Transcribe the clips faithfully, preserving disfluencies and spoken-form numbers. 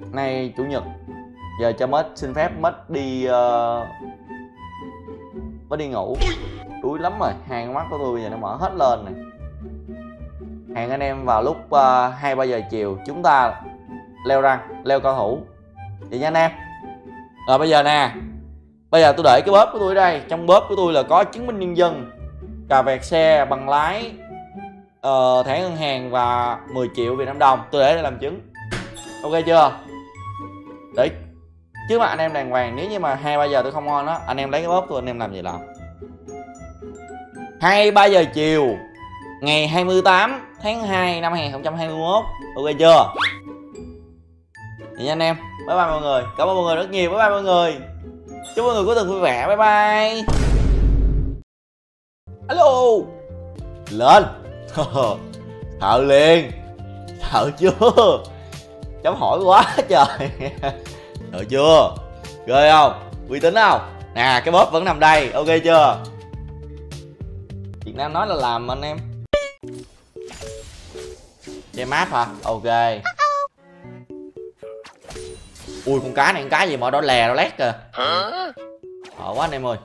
Nay chủ nhật, giờ cho mất xin phép mất đi uh, mất đi ngủ. Đuối lắm rồi, hàng mắt của tôi bây giờ nó mở hết lên này. Hẹn anh em vào lúc uh, hai ba giờ chiều chúng ta leo răng, leo cao thủ. Vậy nha anh em. Rồi bây giờ nè, bây giờ tôi để cái bóp của tôi ở đây. Trong bóp của tôi là có chứng minh nhân dân, cà vẹt xe, bằng lái, uh, thẻ ngân hàng và mười triệu Việt Nam đồng. Tôi để đây làm chứng. Ok chưa? Để chứ mà anh em đàng hoàng. Nếu như mà hai ba giờ tôi không on đó, anh em lấy cái bóp tôi anh em làm gì làm. Hai ba giờ chiều ngày hai mươi tám tháng hai năm hai nghìn không trăm hai mươi mốt. Ok chưa? Vậy nha anh em. Bye bye mọi người. Cảm ơn mọi người rất nhiều. Bye bye mọi người. Chúc mọi người cuối tuần vui vẻ. Bye bye. Alo. Lên. Thợ liền. Thợ chưa? Chấm hỏi quá trời. Thợ chưa? Ghê không? Uy tín không? Nè cái bóp vẫn nằm đây. Ok chưa? Việt Nam nói là làm anh em. Chơi map hả? Ok. Ui con cá này con cá gì mà đỏ lè đỏ lét kìa. Sợ quá anh em ơi.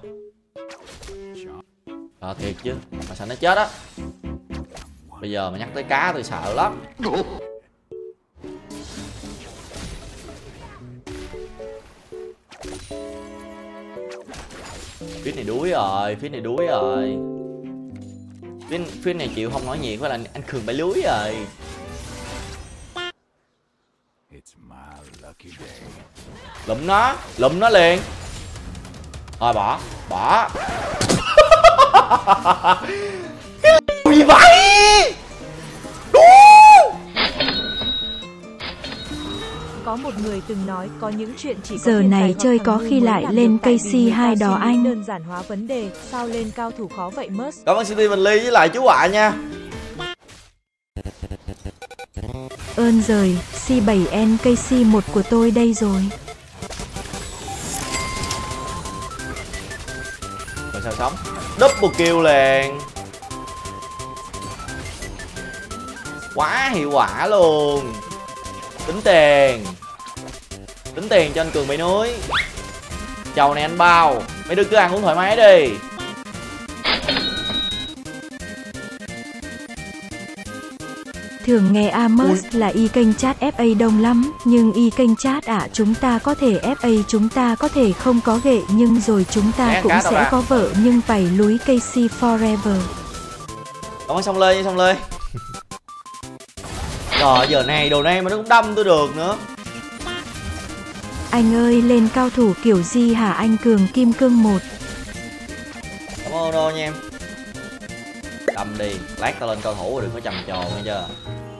Ờ thiệt chứ. Mà sợ nó chết á. Bây giờ mà nhắc tới cá tôi sợ lắm. Phía này đuối rồi. Phía này đuối rồi. Phía, phía này chịu không nói nhiệt với là anh Cường bãi lưới rồi. Lụm nó. Lụm nó liền. Thôi bỏ. Bỏ. Cái gì vậy? Có một người từng nói có những chuyện chỉ có giờ này chơi có khi lại lên cây xê hai đó anh. Đơn giản hóa vấn đề, sao lên cao thủ khó vậy Must? Cảm ơn City Bình Ly với lại chú Họa nha. Ơn giời, xê bảy N cây xê một của tôi đây rồi. Rồi sao sống? Double kill liền. Quá hiệu quả luôn. Tính tiền. Tính tiền cho anh Cường Bãi Núi. Chầu này anh bao. Mấy đứa cứ ăn uống thoải mái đi. Thường nghe Amos là y kênh chat ép a đông lắm. Nhưng y kênh chat ạ à, chúng ta có thể ép a, chúng ta có thể không có ghệ. Nhưng rồi chúng ta Đẻ cũng sẽ có vợ. Nhưng phải lúi cây xê forever. Cảm ơn Song Lê nha Song Lê. Rồi giờ này đồ này mà nó cũng đâm tôi được nữa. Anh ơi lên cao thủ kiểu gì hả anh Cường Kim Cương một. Cảm ơn đô nha em. Đâm đi. Lát tao lên cao thủ rồi đừng có trầm trồ nghe chưa.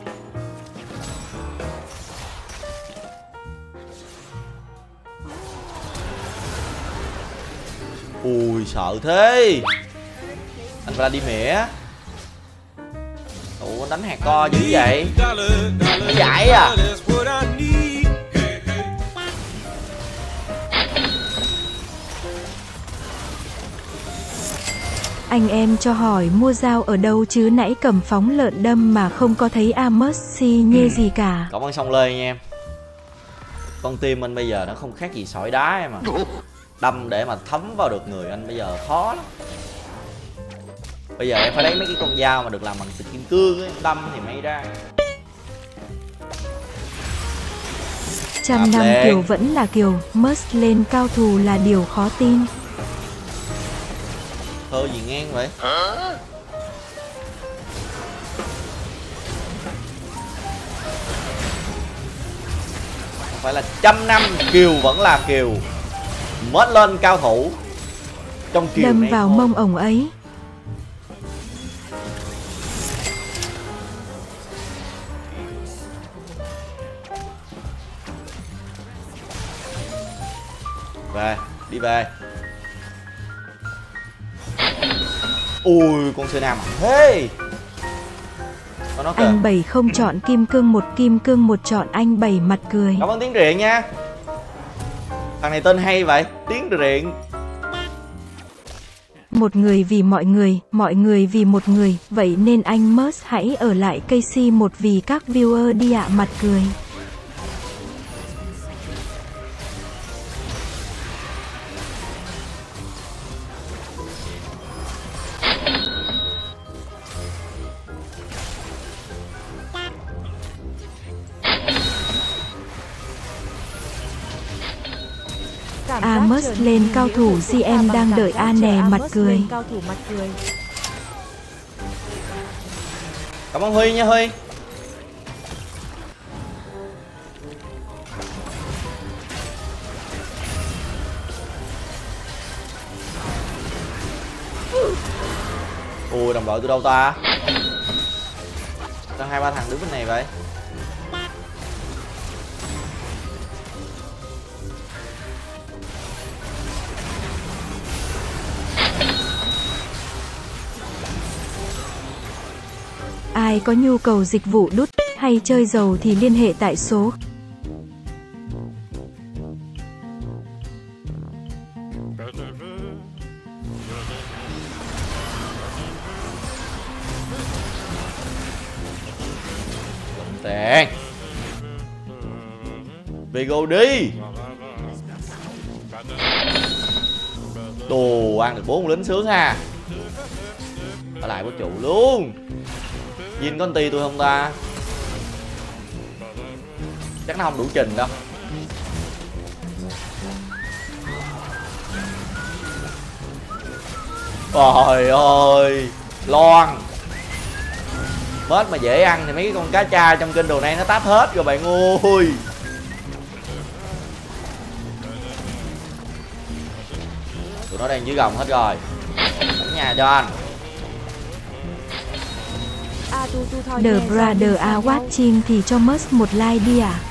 Ui sợ thế. Anh phải đi mỉa. Ủa đánh hạt co dữ vậy. Nó giải à. Anh em cho hỏi mua dao ở đâu chứ nãy cầm phóng lợn đâm mà không có thấy Amos xi nhê gì cả. Cảm ơn Song Lê nha em. Con tim anh bây giờ nó không khác gì sỏi đá em à. Đâm để mà thấm vào được người anh bây giờ khó lắm. Bây giờ em phải lấy mấy cái con dao mà được làm bằng xịt kim cương ấy, đâm thì may ra. Trăm năm Kiều vẫn là Kiều, Must lên cao thủ là điều khó tin. Thơ gì ngang vậy? Không phải là trăm năm Kiều vẫn là Kiều. Mất lên cao thủ. Trong Kiều đâm này vào thôi. Mông ổng ấy. Về, đi về. Ui, con Serena mạnh thế. Anh Bảy không chọn Kim Cương một, Kim Cương một chọn anh Bảy mặt cười. Cảm ơn Tiếng Riện nha. Thằng này tên hay vậy, Tiếng Riện. Một người vì mọi người, mọi người vì một người. Vậy nên anh Must hãy ở lại cây xê một vì các viewer đi ạ mặt cười. Cảm À, giác Must trở lên nên cao nghĩa thủ của giê em bằng đang cảm đợi giác A chờ nè, mặt Amos cười. lên cao thủ mặt cười. Cảm ơn Huy nha Huy. Ui, đồng đội từ đâu ta? Sao hai ba thằng đứng bên này vậy? Ai có nhu cầu dịch vụ đút hay chơi dầu thì liên hệ tại số Tiền Vigo đi. Đồ ăn được bốn lính sướng ha. Ở lại có trụ luôn. Jin có anh ti tôi không ta? Chắc nó không đủ trình đâu. Trời ơi, Loan Mết mà dễ ăn thì mấy cái con cá cha trong kênh đồ này nó táp hết rồi bạn ơi. Tụi nó đang dưới gồng hết rồi. Đánh nhà cho anh. A tu tu thôi The nghe Brother sao are watching thì cho Must một like đi à.